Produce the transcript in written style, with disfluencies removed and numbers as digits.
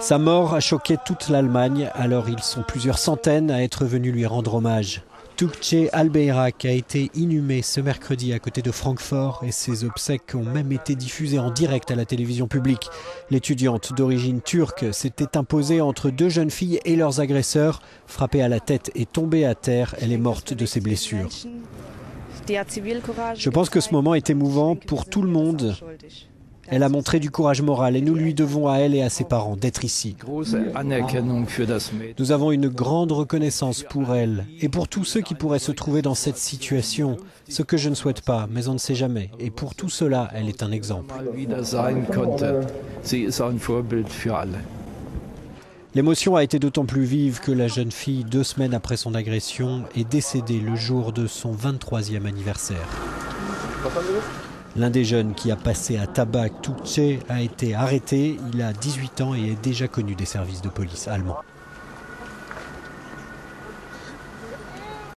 Sa mort a choqué toute l'Allemagne, alors ils sont plusieurs centaines à être venus lui rendre hommage. Tuğçe Albayrak a été inhumé ce mercredi à côté de Francfort et ses obsèques ont même été diffusées en direct à la télévision publique. L'étudiante d'origine turque s'était imposée entre deux jeunes filles et leurs agresseurs. Frappée à la tête et tombée à terre, elle est morte de ses blessures. Je pense que ce moment est émouvant pour tout le monde. Elle a montré du courage moral et nous lui devons à elle et à ses parents d'être ici. Nous avons une grande reconnaissance pour elle et pour tous ceux qui pourraient se trouver dans cette situation, ce que je ne souhaite pas, mais on ne sait jamais. Et pour tout cela, elle est un exemple. L'émotion a été d'autant plus vive que la jeune fille, 2 semaines après son agression, est décédée le jour de son 23e anniversaire. L'un des jeunes qui a passé à tabac Tuğçe a été arrêté. Il a 18 ans et est déjà connu des services de police allemands.